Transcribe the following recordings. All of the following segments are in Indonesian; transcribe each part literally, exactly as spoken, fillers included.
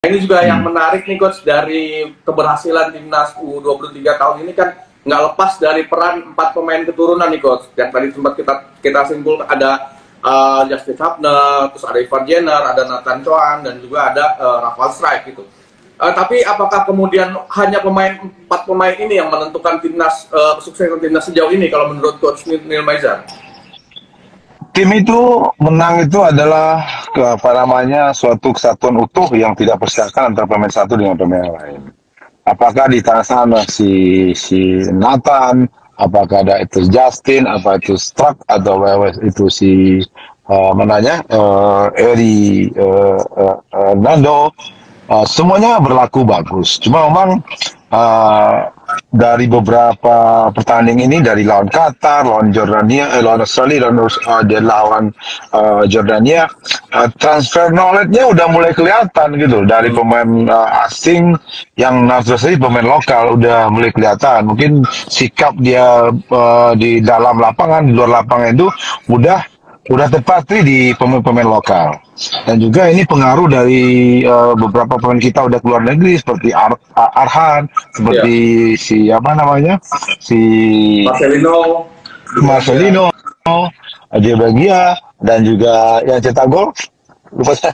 Ini juga Hmm. yang menarik nih Coach, dari keberhasilan timnas U dua puluh tiga tahun ini kan nggak lepas dari peran empat pemain keturunan nih Coach. Yang tadi sempat kita kita simpulkan ada uh, Justin Hubner, terus ada Ivar Jenner, ada Nathan Choan, dan juga ada uh, Rafael Strijk gitu. Uh, tapi apakah kemudian hanya pemain empat pemain ini yang menentukan timnas uh, kesuksesan timnas sejauh ini kalau menurut Coach Neil Maizar? Tim itu menang itu adalah ke, apa namanya suatu kesatuan utuh yang tidak persiakan antara pemain satu dengan pemain lain. Apakah di tangan sana si si Nathan, apakah ada itu Justin, apa itu Struck atau itu si uh, mananya uh, Eri uh, uh, uh, Nando, uh, semuanya berlaku bagus. Cuma memang uh, dari beberapa pertanding ini, dari lawan Qatar, lawan Jordania, eh, lawan Australia, lawan uh, dia lawan uh, Jordania, uh, transfer knowledge-nya udah mulai kelihatan gitu dari pemain uh, asing yang naturalisasi pemain lokal udah mulai kelihatan. Mungkin sikap dia uh, di dalam lapangan, di luar lapangan itu udah udah tepat nih di pemain-pemain lokal. Dan juga ini pengaruh dari uh, beberapa pemain kita udah keluar negeri seperti Ar Arhan, seperti ya. si apa namanya si Marcelino, Marcelino, Adi Bagia, dan juga yang cetak gol lupa saya.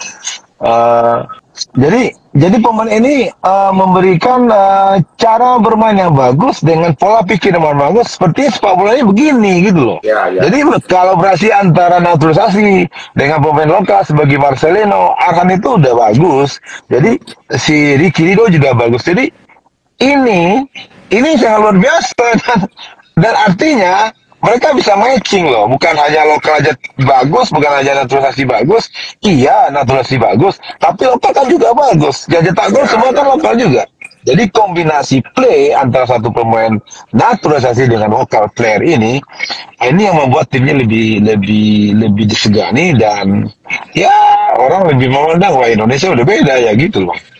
Uh, jadi jadi pemain ini uh, memberikan uh, cara bermain yang bagus dengan pola pikir yang bagus, seperti sepak bolanya begini gitu loh. Ya, ya. Jadi kolaborasi antara naturalisasi dengan pemain lokal sebagai Marcelino, Arhan itu udah bagus. Jadi si Ricky Rido juga bagus. Jadi ini ini sangat luar biasa dan, dan artinya mereka bisa matching loh, bukan hanya lokal aja bagus, bukan hanya naturalisasi bagus. Iya, naturalisasi bagus, tapi lokal kan juga bagus. Yang cetak gol semua kan lokal juga. Jadi kombinasi play antara satu pemain naturalisasi dengan lokal player ini, ini yang membuat timnya lebih lebih lebih disegani dan ya orang lebih memandang wah Indonesia udah beda ya gitu loh.